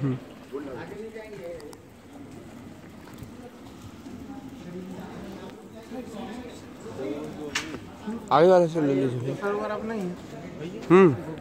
आगे वाले से ले लीजिए। सर्वर अपना ही है।